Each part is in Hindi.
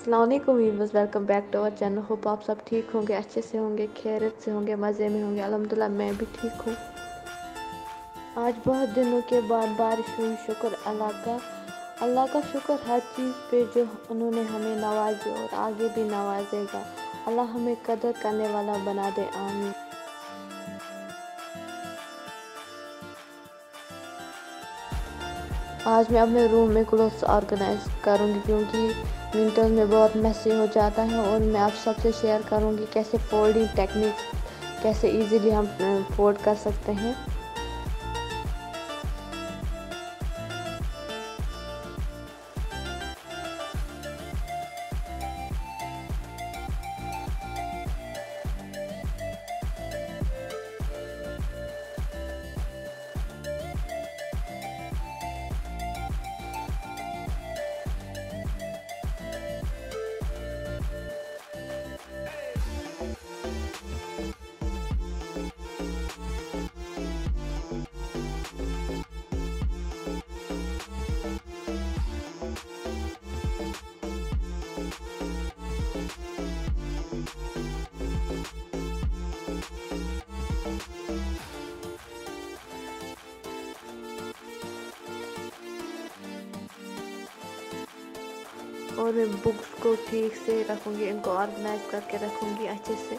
अस्सलाम वालेकुम viewers, welcome back to our channel. Hope आप सब ठीक होंगे, अच्छे से होंगे, खैरियत से होंगे, मज़े में होंगे। अल्हम्दुलिल्लाह मैं भी ठीक हूँ। आज बहुत दिनों के बाद बारिश हुई। शुक्र अल्लाह का शुक्र हर चीज़ पे जो उन्होंने हमें नवाजी और आगे भी नवाजेगा। अल्लाह हमें कदर करने वाला बना दे, आमीन। आज मैं अपने रूम में क्लोथ्स ऑर्गेनाइज करूँगी क्योंकि विंटर्स में बहुत मैसी हो जाता है, और मैं आप सबसे शेयर करूँगी कैसे फोल्डिंग टेक्निक्स कैसे इजीली हम फोल्ड कर सकते हैं। और मैं बुक्स को ठीक से रखूँगी, इनको ऑर्गेनाइज करके रखूँगी अच्छे से।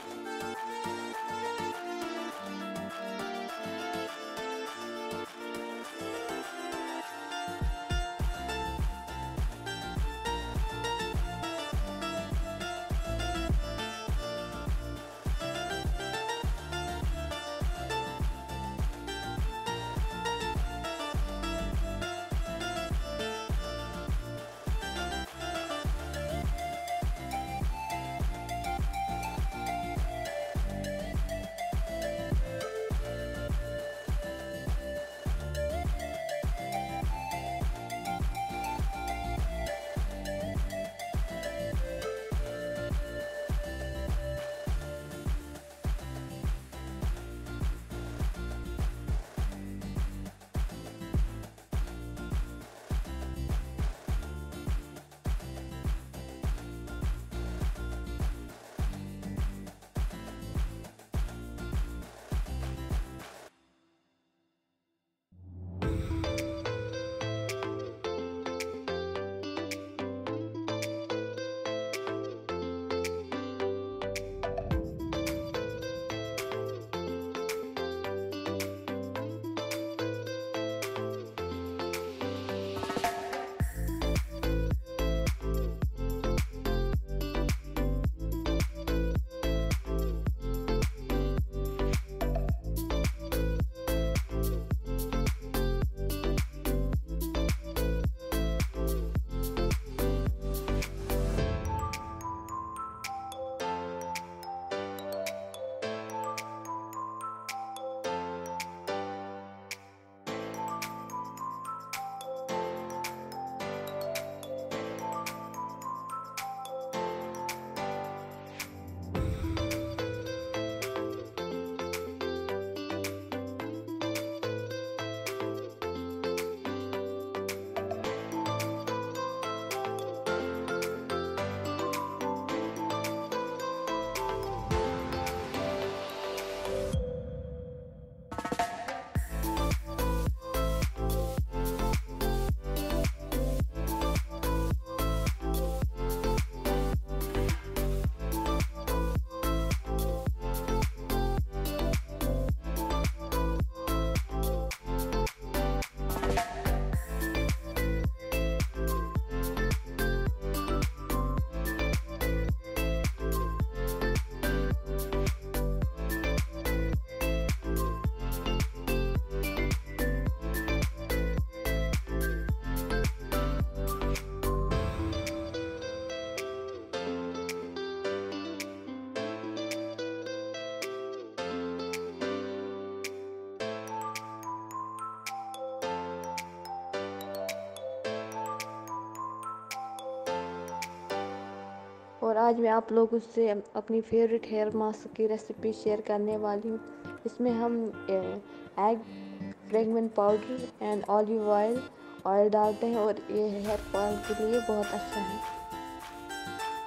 और आज मैं आप लोगों से अपनी फेवरेट हेयर मास्क की रेसिपी शेयर करने वाली हूँ। इसमें हम egg fragment powder and olive oil डालते हैं, और ये हेयर फॉल के लिए बहुत अच्छा है।